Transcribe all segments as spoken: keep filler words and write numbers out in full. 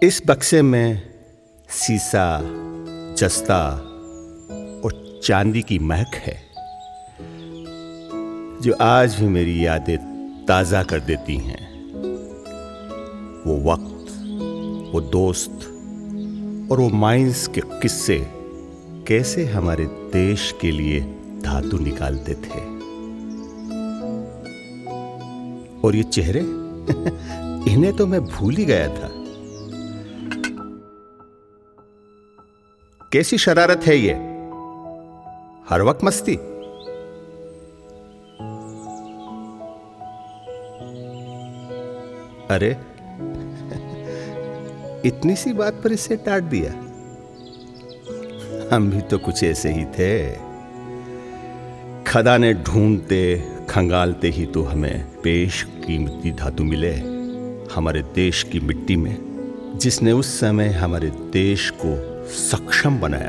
इस बक्से में सीसा, जस्ता और चांदी की महक है जो आज भी मेरी यादें ताज़ा कर देती हैं। वो वक्त, वो दोस्त और वो माइंस के किस्से कैसे हमारे देश के लिए धातु निकालते थे। और ये चेहरे इन्हें तो मैं भूल ही गया था। कैसी शरारत है ये, हर वक्त मस्ती। अरे इतनी सी बात पर इससे डांट दिया। हम भी तो कुछ ऐसे ही थे। खदाने ढूंढते खंगालते ही तो हमें बेशकीमती धातु मिले हमारे देश की मिट्टी में, जिसने उस समय हमारे देश को सक्षम बनाया।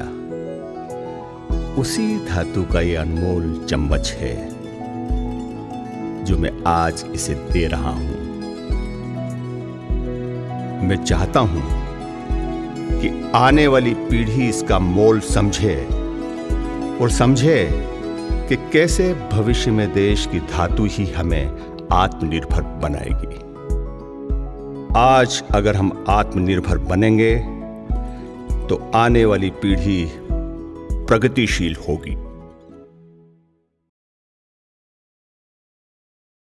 उसी धातु का ये अनमोल चम्मच है जो मैं आज इसे दे रहा हूं। मैं चाहता हूं कि आने वाली पीढ़ी इसका मोल समझे और समझे कि कैसे भविष्य में देश की धातु ही हमें आत्मनिर्भर बनाएगी। आज अगर हम आत्मनिर्भर बनेंगे तो आने वाली पीढ़ी प्रगतिशील होगी।